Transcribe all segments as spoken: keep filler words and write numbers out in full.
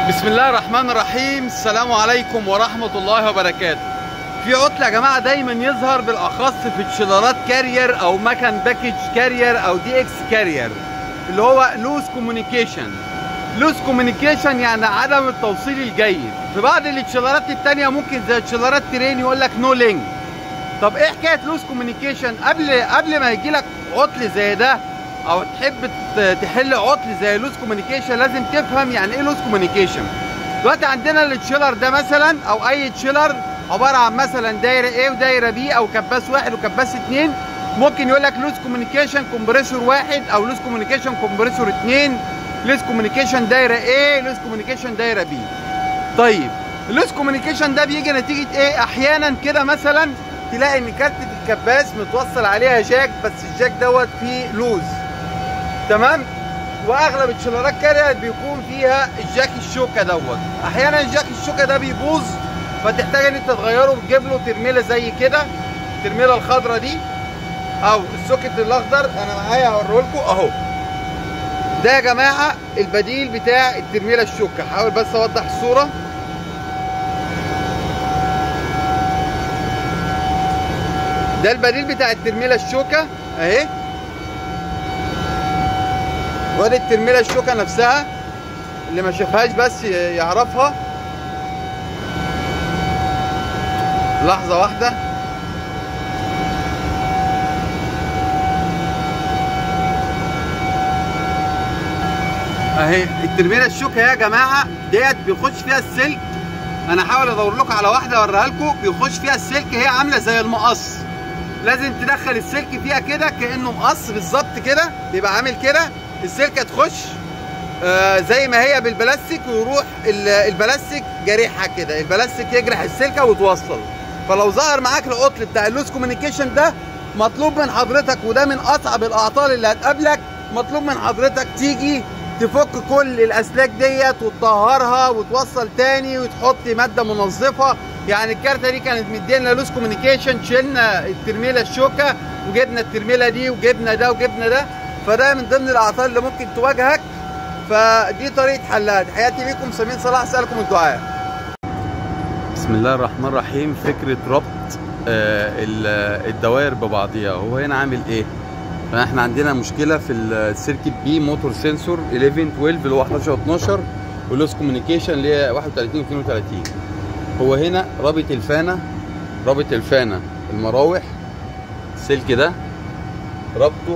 بسم الله الرحمن الرحيم. السلام عليكم ورحمة الله وبركاته. في عطل يا جماعة دايما يظهر بالاخص في تشيلرات كارير او مكن باكج كارير او دي اكس كارير، اللي هو لوز كوميونيكيشن. لوز كوميونيكيشن يعني عدم التوصيل الجيد. في بعض التشيلرات التانية ممكن زي تشيلرات ترين يقول لك نو لينك. طب ايه حكاية لوز كوميونيكيشن؟ قبل قبل ما يجي لك عطل زي ده او تحب تحل عطل زي لوز كوميونيكيشن لازم تفهم يعني ايه لوز كوميونيكيشن. دلوقتي عندنا التشيلر ده مثلا او اي تشيلر عباره عن مثلا دايره A ودايره B او كباس واحد وكباس اتنين. ممكن يقول لك لوز كوميونيكيشن كومبريسور واحد او لوز كوميونيكيشن كومبريسور اتنين، لوز كوميونيكيشن دايره A، لوز كوميونيكيشن دايره B. طيب اللوز كوميونيكيشن ده بيجي نتيجه ايه؟ احيانا كده مثلا تلاقي ان كارت الكباس متوصل عليها جاك بس الجاك دوت فيه لوز، تمام؟ واغلب التشيلرات كارير بيكون فيها الجاك الشوكه دوت. احيانا الجاك الشوكه ده بيبوظ فتحتاج ان انت تغيره وتجيب له ترميله زي كده، الترميله الخضراء دي او السوكت الاخضر. انا معايا هوريه لكم اهو. ده يا جماعه البديل بتاع الترميله الشوكه. حاول بس اوضح الصوره. ده البديل بتاع الترميله الشوكه اهي. وادي الترميله الشوكه نفسها، اللي ما شافهاش بس يعرفها. لحظه واحده. اهي الترميله الشوكه يا جماعه ديت بيخش فيها السلك. انا هحاول ادور لكم على واحده اوريها لكم. بيخش فيها السلك، هي عامله زي المقص. لازم تدخل السلك فيها كده كانه مقص بالظبط كده، بيبقى عامل كده. السلكه تخش آه زي ما هي بالبلاستيك ويروح البلاستيك جريحها كده، البلاستيك يجرح السلكه وتوصل. فلو ظهر معاك العطل بتاع اللوز كوميونيكيشن ده مطلوب من حضرتك، وده من اصعب الاعطال اللي هتقابلك، مطلوب من حضرتك تيجي تفك كل الاسلاك ديت وتطهرها وتوصل تاني وتحط ماده منظفه. يعني الكارته دي كانت مدينا لوز كوميونيكيشن، شلنا الترميله الشوكه وجبنا الترميله دي وجبنا ده وجبنا ده. فده من ضمن الاعطال اللي ممكن تواجهك. فدي طريقه حلها. حياتي بيكم سمين صلاح، اسالكم الدعاء. بسم الله الرحمن الرحيم. فكره ربط آه الدوائر ببعضيها. هو هنا عامل ايه؟ فاحنا عندنا مشكله في السيركت بي موتور سنسور احداشر اتناشر اللي هو حداشر اتناشر، ولوز كوميونيكيشن اللي هي واحد وتلاتين واتنين وتلاتين. هو هنا رابط الفانه، رابط الفانه المراوح، السلك ده ربطه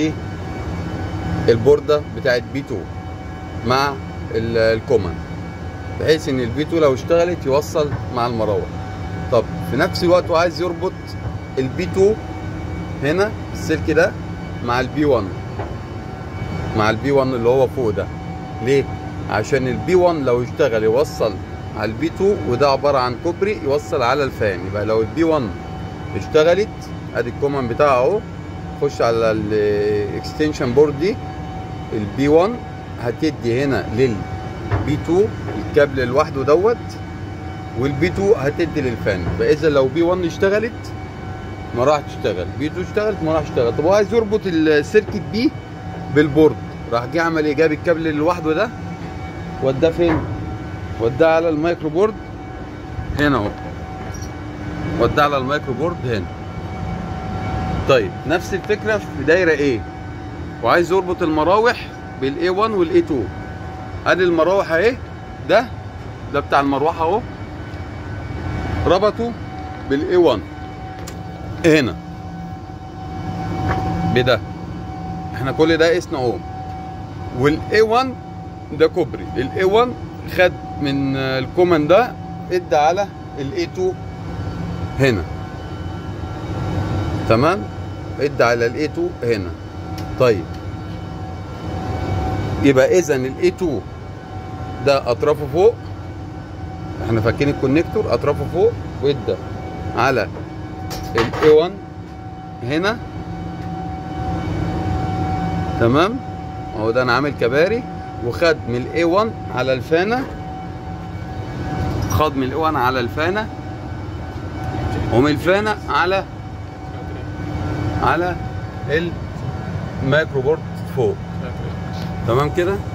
بالبورده بتاعت بي اتنين مع الكومن، بحيث ان البي اتنين لو اشتغلت يوصل مع المراوح. طب في نفس الوقت هو عايز يربط البي اتنين هنا السلك ده مع البي واحد، مع البي واحد اللي هو فوق ده. ليه؟ عشان البي واحد لو اشتغل يوصل على البي اتنين، وده عباره عن كوبري يوصل على الفان. يبقى لو البي واحد اشتغلت ادي الكومن بتاعها اهو، خش على الاكستنشن بورد دي، البي واحد هتدي هنا للبي اتنين الكابل لوحده دوت، والبي اتنين هتدي للفان. فاذا لو بي واحد اشتغلت ما راح تشتغل، بي اتنين اشتغلت ما راح تشتغل. طب هو عايز يربط السيركت بي بالبورد، راح جه عمل ايه؟ جاب الكابل اللي لوحده ده وداه فين؟ وداه على المايكرو بورد هنا اهو، وداه على المايكرو بورد هنا. طيب نفس الفكره في دايره ايه، وعايز يربط المراوح بالاي واحد والاي اتنين. ادي المراوح اهي، ده ده بتاع المروحه اهو، ربطه بالاي واحد هنا بده. احنا كل ده قسنا اهو. والاي واحد ده كوبري، الاي واحد خد من الكومن ده ادى على الاي اتنين هنا، تمام؟ ادى على الاي اتنين هنا. طيب يبقى اذا الاي اتنين ده اطرافه فوق، احنا فاكين الكونكتور اطرافه فوق، وادى على الاي واحد هنا، تمام؟ اهو ده انا عامل كباري، وخد من الاي واحد على الفانه، خد من الاي واحد على الفانه، ومن الفانه على على المايكرو بورد فوق. تمام كده.